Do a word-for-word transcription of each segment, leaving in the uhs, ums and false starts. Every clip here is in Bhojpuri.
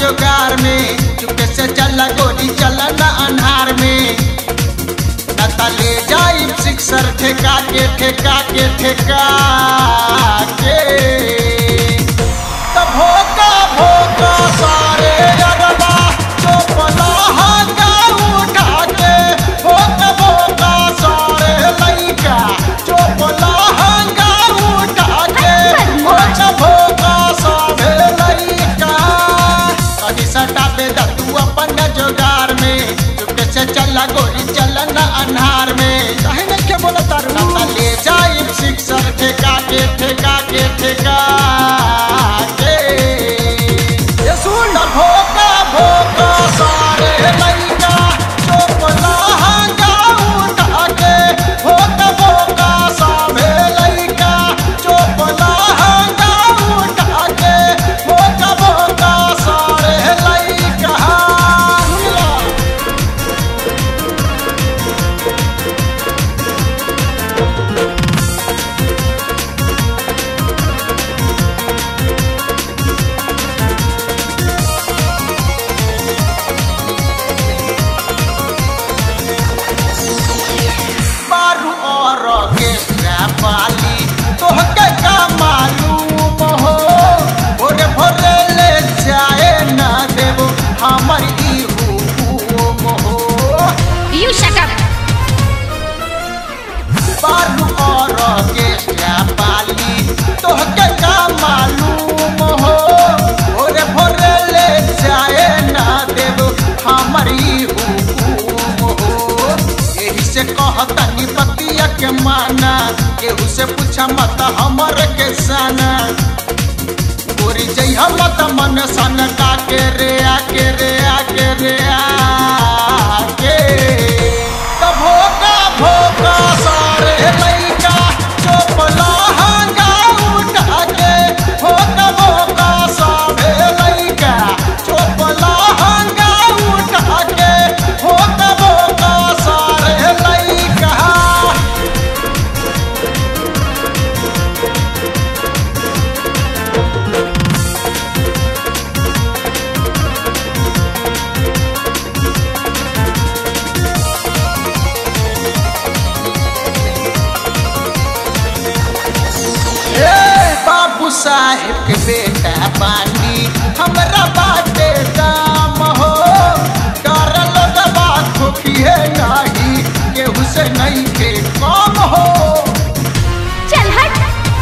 जोगार में, चुपके से चला गोरी चला न अन्हार में, नता ले जाई सिक्सर ठेका के ठेका के ठेका के। तो भोका भोका सारे अरबा चोपला हंगा उठा के, भोका भोका सारे लइका चोपला हंगा उठा के, भोका भोका सारे लइका। अभी सटाबे दा तू अपन जोगार में, चुपके से चला गोरी चला न अन्हार में, काहे नहीं के बोला तारू नता ले जाई सिक्सर ठेका के ठेका के ठेका के। ये सुन भोका भोका सारे लइका चोपला हंगा उठा के, भोका भोका सारे लइका चोपला हंगा उठा के, भोका भोका सारे लइका। बारू और ऑर्केस्ट्रा वाली तोहके का मालूम हो, भोरे भोरे ले जाए ना देबो हमर ई हुकुम हो। You shut up. बारू और ऑर्केस्ट्रा वाली तोहके का मालूम हो, भोरे भोरे ले जाए ना देबो हमर ई हुकुम हो। यही से कहतनी पतिया के माना, केहू से पूछा मत हमर के साना, गोरी जइहा मत मन सन का के रे आके रे आके रे आके। तो भोका भोका सारे लइका चोपला हंगा उठा के, भोका भोका सारे लइका चोपला हंगा उठा के, भोका भोका सारे लइका। ए बाबू साहेब के बेटा बानी हमरा बाटे दाम हो, कर लोग बात खोखिए नाही केहू से नहीं के कम हो। चल हट।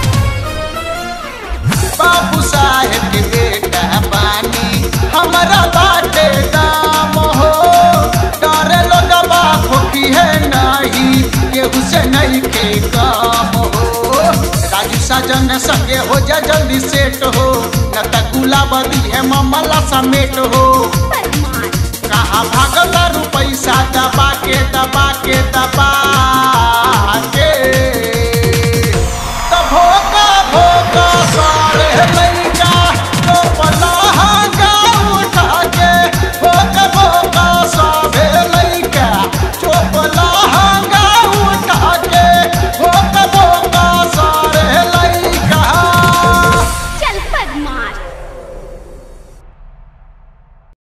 बाबू साहेब के बेटा बानी हमरा बाटे दाम हो, कर लोग बात खोखिए नाही केहू से नहीं के कम हो। राजू साजन संगे हो जा जल्दी सेट हो, न त गुलाब दिए मामला समेट हो। कहाँ भागल पैसा दबा के दबा के दबा